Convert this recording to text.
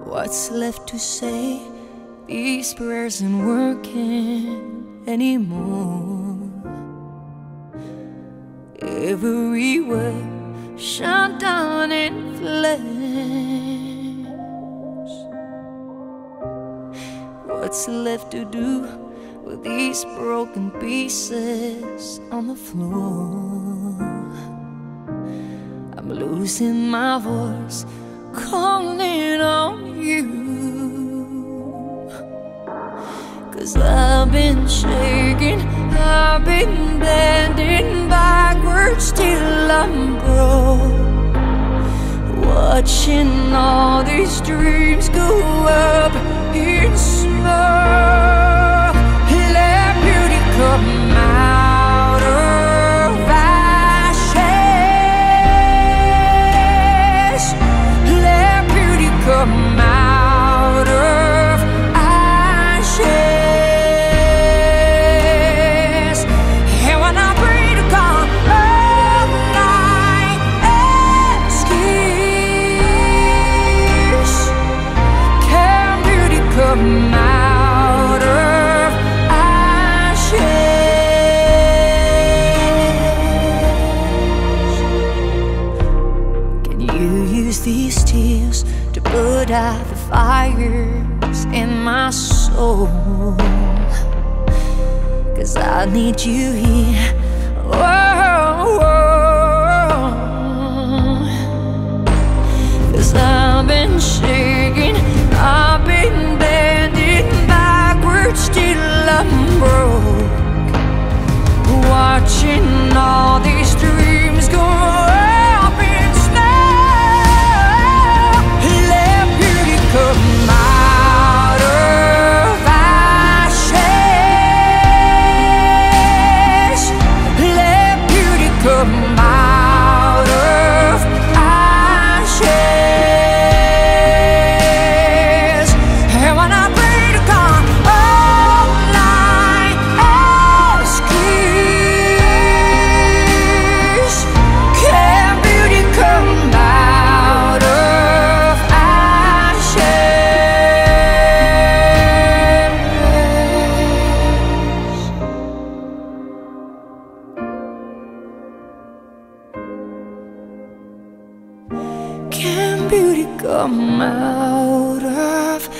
What's left to say? These prayers ain't working anymore. Everywhere shut down in flames. What's left to do with these broken pieces on the floor? I'm losing my voice, calling on you, 'cause I've been shaking, I've been bending backwards till I'm broke, watching all these dreams go up in smoke. Let beauty come out of ashes. Let beauty come out of ashes. And when I pray to God all night, excuse, can beauty come out of ashes? Can you use these tears to put out the fires in my soul? 'Cause I need you here. Whoa, 'cause I've been shaking, I've been bending backwards till I'm broke, watching all these dreams go up in smoke. Let beauty come out of ashes. Let beauty come out of ashes. And when I pray to God all night, excuse, can beauty come out of ashes? Can beauty come out of